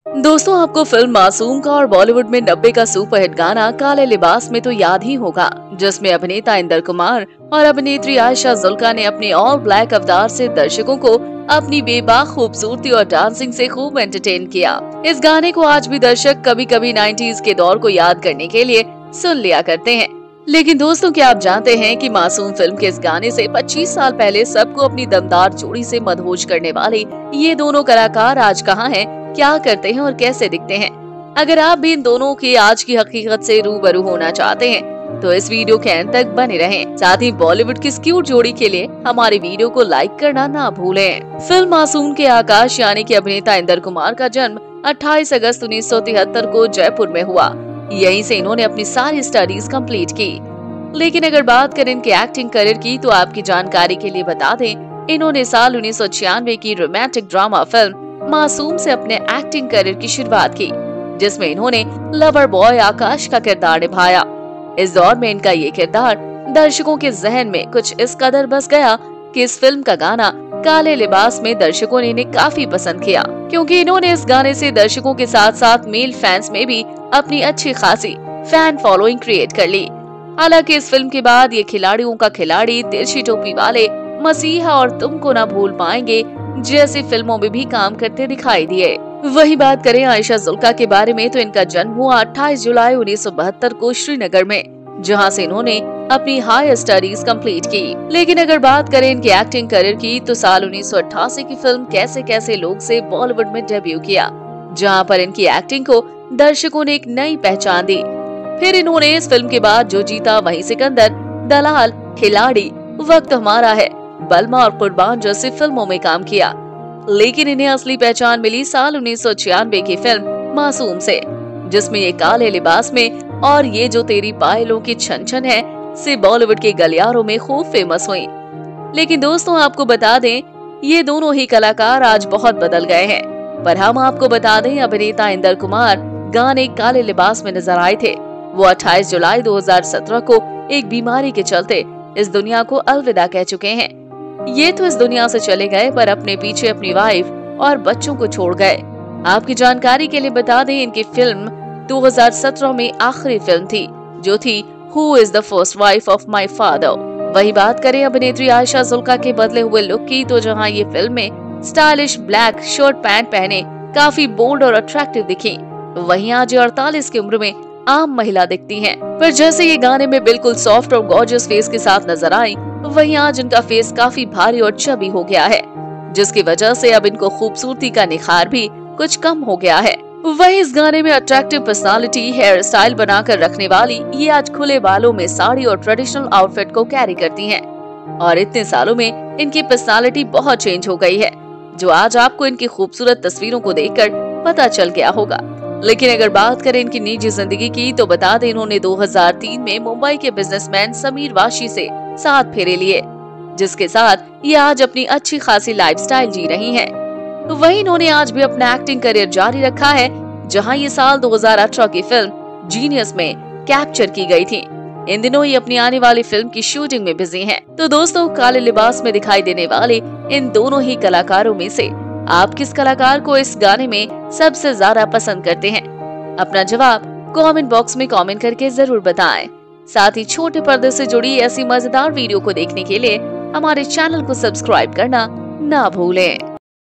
दोस्तों, आपको फिल्म मासूम का और बॉलीवुड में 90 का सुपरहिट गाना काले लिबास में तो याद ही होगा, जिसमें अभिनेता इंदर कुमार और अभिनेत्री आयशा जुल्का ने अपने ऑल ब्लैक अवतार से दर्शकों को अपनी बेबाक खूबसूरती और डांसिंग से खूब एंटरटेन किया। इस गाने को आज भी दर्शक कभी कभी 90s के दौर को याद करने के लिए सुन लिया करते हैं। लेकिन दोस्तों, क्या आप जानते हैं कि मासूम फिल्म के इस गाने से 25 साल पहले सबको अपनी दमदार जोड़ी से मदहोश करने वाले ये दोनों कलाकार आज कहाँ हैं, क्या करते हैं और कैसे दिखते हैं? अगर आप भी इन दोनों की आज की हकीकत से रूबरू होना चाहते हैं तो इस वीडियो के अंत तक बने रहें। साथ ही बॉलीवुड की इस क्यूट जोड़ी के लिए हमारे वीडियो को लाइक करना ना भूलें। फिल्म मासूम के आकाश यानी कि अभिनेता इंदर कुमार का जन्म 28 अगस्त 1973 को जयपुर में हुआ। यहीं से इन्होंने अपनी सारी स्टडीज कंप्लीट की। लेकिन अगर बात करें इनके एक्टिंग करियर की तो आपकी जानकारी के लिए बता दें, इन्होंने साल 1996 की रोमांटिक ड्रामा फिल्म मासूम से अपने एक्टिंग करियर की शुरुआत की, जिसमें इन्होंने लवर बॉय आकाश का किरदार निभाया। इस दौर में इनका ये किरदार दर्शकों के जहन में कुछ इस कदर बस गया कि इस फिल्म का गाना काले लिबास में दर्शकों ने इन्हें काफी पसंद किया, क्योंकि इन्होंने इस गाने से दर्शकों के साथ साथ मेल फैंस में भी अपनी अच्छी खासी फैन फॉलोइंग क्रिएट कर ली। हालांकि इस फिल्म के बाद ये खिलाड़ियों का खिलाड़ी, तिरछी टोपी वाले, मसीहा और तुमको ना भूल पाएंगे जैसी फिल्मों में भी काम करते दिखाई दिए। वही बात करें आयशा जुल्का के बारे में तो इनका जन्म हुआ 28 जुलाई 1972 को श्रीनगर में, जहां से इन्होंने अपनी हायर स्टडीज कंप्लीट की। लेकिन अगर बात करें इनके एक्टिंग करियर की तो साल 1988 की फिल्म कैसे कैसे लोग से बॉलीवुड में डेब्यू किया, जहां पर इनकी एक्टिंग को दर्शकों ने एक नई पहचान दी। फिर इन्होंने इस फिल्म के बाद जो जीता वही सिकंदर, दलाल, खिलाड़ी, वक्त हमारा है, बलमा और कुर्बान जैसी फिल्मों में काम किया। लेकिन इन्हें असली पहचान मिली साल 1996 की फिल्म मासूम से, जिसमें ये काले लिबास में और ये जो तेरी पायलों की छन छन है से बॉलीवुड के गलियारों में खूब फेमस हुई। लेकिन दोस्तों, आपको बता दें ये दोनों ही कलाकार आज बहुत बदल गए हैं। पर हम आपको बता दें अभिनेता इंदर कुमार गाने काले लिबास में नजर आए थे। वो 28 जुलाई 2017 को एक बीमारी के चलते इस दुनिया को अलविदा कह चुके हैं। ये तो इस दुनिया से चले गए पर अपने पीछे अपनी वाइफ और बच्चों को छोड़ गए। आपकी जानकारी के लिए बता दें इनकी फिल्म 2017 में आखिरी फिल्म थी, जो थी who is the first wife of my father. वही बात करें अभिनेत्री आयशा जुल्का के बदले हुए लुक की तो जहां ये फिल्म में स्टाइलिश ब्लैक शर्ट पैंट पहने काफी बोल्ड और अट्रैक्टिव दिखी, वहीं आज 48 की उम्र में आम महिला दिखती हैं। पर जैसे ये गाने में बिल्कुल सॉफ्ट और गॉर्जियस फेस के साथ नजर आई, वहीं आज इनका फेस काफी भारी और चबी हो गया है, जिसकी वजह से अब इनको खूबसूरती का निखार भी कुछ कम हो गया है। वहीं इस गाने में अट्रैक्टिव पर्सनालिटी, हेयर स्टाइल बनाकर रखने वाली ये आज खुले बालों में साड़ी और ट्रेडिशनल आउटफिट को कैरी करती हैं। और इतने सालों में इनकी पर्सनालिटी बहुत चेंज हो गई है, जो आज आपको इनकी खूबसूरत तस्वीरों को देखकर पता चल गया होगा। लेकिन अगर बात करें इनकी निजी जिंदगी की तो बता दें इन्होंने 2003 में मुंबई के बिजनेसमैन समीर वाशी से 7 फेरे लिए, जिसके साथ ये आज अपनी अच्छी खासी लाइफस्टाइल जी रही हैं। वहीं इन्होंने आज भी अपना एक्टिंग करियर जारी रखा है, जहां ये साल 2018 की फिल्म जीनियस में कैप्चर की गई थी। इन दिनों ये अपनी आने वाली फिल्म की शूटिंग में बिजी हैं। तो दोस्तों, काले लिबास में दिखाई देने वाले इन दोनों ही कलाकारों में से आप किस कलाकार को इस गाने में सबसे ज्यादा पसंद करते हैं? अपना जवाब कमेंट बॉक्स में कमेंट करके जरूर बताएं। साथ ही छोटे पर्दे से जुड़ी ऐसी मजेदार वीडियो को देखने के लिए हमारे चैनल को सब्सक्राइब करना ना भूलें।